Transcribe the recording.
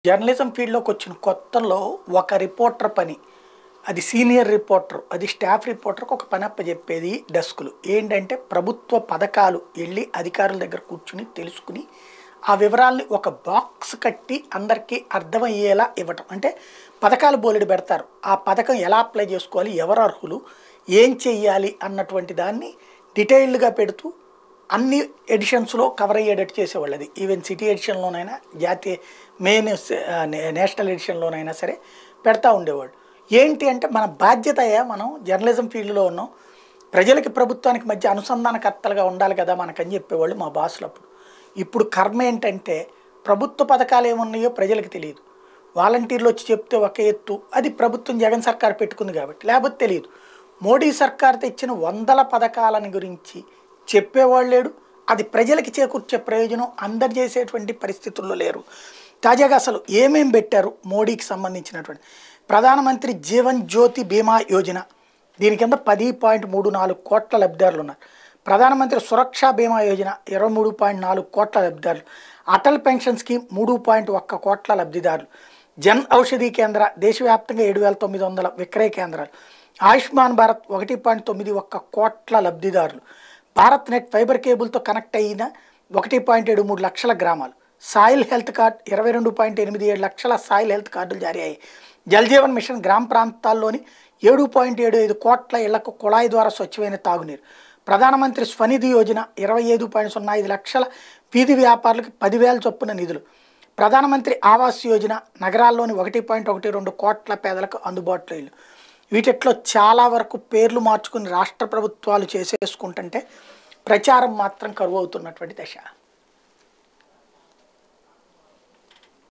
Journalism ఫీల్డ్‌లోకి వచ్చిన కొత్తలో ఒక రిపోర్టర్ పని. అది సీనియర్ రిపోర్టర్, అది స్టాఫ్ రిపోర్టర్‌కి ఒక పని అప్పజెప్పేది డెస్కులు. ఏంటంటే ప్రభుత్వ పథకాలు ఎళ్లి అధికారుల దగ్గర కూర్చొని తెలుసుకుని, ఆ వివరాల్ని ఒక బాక్స్ కట్టి అందరికీ అర్థమయ్యేలా ఇవ్వటం. అంటే పథకాలు బోలెడు పెడతారు. ఆ పథకం ఎలా అప్లై చేసుకోవాలి, ఎవరు అర్హులు, ఏం చెయ్యాలి అన్నటువంటి దాన్ని డీటెయిల్డ్‌గా పెడుతూ అన్ని ఎడిషన్స్‌లో కవర్ అయ్యేటట్టు చేసేవాళ్ళు అది. ఈవెన్ సిటీ ఎడిషన్‌లోనైనా, జాతీయ నేషనల్ ఎడిషన్‌లోనైనా సరే పెడతా ఉండేవాళ్ళు. ఏంటి అంటే మన బాధ్యత మనం జర్నలిజం ఫీల్డ్‌లో ఉన్నాం. ప్రజలకి ప్రభుత్వానికి మధ్య అనుసంధానకర్తలుగా ఉండాలి కదా మనకని చెప్పేవాళ్ళు మా బాసులు అప్పుడు. ఇప్పుడు కర్మ ఏంటంటే ప్రభుత్వ పథకాలు ఏమున్నాయో ప్రజలకు తెలియదు. వాలంటీర్లు వచ్చి చెప్తే ఒక ఎత్తు, అది ప్రభుత్వం జగన్ సర్కార్ పెట్టుకుంది కాబట్టి, లేకపోతే తెలియదు. మోడీ సర్కార్ తెచ్చిన వందల పథకాలని గురించి చెప్పేవాళ్ళు లేడు. అది ప్రజలకి చేకూర్చే ప్రయోజనం అందరు చేసేటువంటి పరిస్థితుల్లో లేరు. తాజాగా అసలు ఏమేం పెట్టారు మోడీకి సంబంధించినటువంటి ప్రధానమంత్రి జీవన్ జ్యోతి బీమా యోజన, దీని కింద 10.34 కోట్ల లబ్ధిదారులు ఉన్నారు. ప్రధానమంత్రి సురక్ష బీమా యోజన 23.4 కోట్ల లబ్ధిదారులు. అటల్ పెన్షన్ స్కీమ్ 3.1 కోట్ల లబ్ధిదారులు. జన్ ఔషధి కేంద్ర దేశవ్యాప్తంగా 7,900 విక్రయ కేంద్రాలు. ఆయుష్మాన్ భారత్ 1.91 కోట్ల లబ్ధిదారులు. భారత్ నెట్ ఫైబర్ కేబుల్తో కనెక్ట్ అయిన 1.73 లక్షల గ్రామాలు. సాయిల్ హెల్త్ కార్డ్ 22.87 లక్షల సాయిల్ హెల్త్ కార్డులు జారీ అయ్యాయి. జల్ జీవన్ మిషన్ గ్రామ ప్రాంతాల్లోని 7.75 కోట్ల ఇళ్లకు కుళాయి ద్వారా స్వచ్ఛమైన తాగునీరు. ప్రధానమంత్రి స్వనిధి యోజన 25.05 లక్షల వీధి వ్యాపారులకు 10,000 చొప్పున నిధులు. ప్రధానమంత్రి ఆవాస్ యోజన నగరాల్లోని 1.12 కోట్ల పేదలకు అందుబాటులో ఇల్లు. వీటిట్లో చాలా వరకు పేర్లు మార్చుకుని రాష్ట్ర ప్రభుత్వాలు చేసేసుకుంటుంటే ప్రచారం మాత్రం కరువు అవుతున్నటువంటి దశ.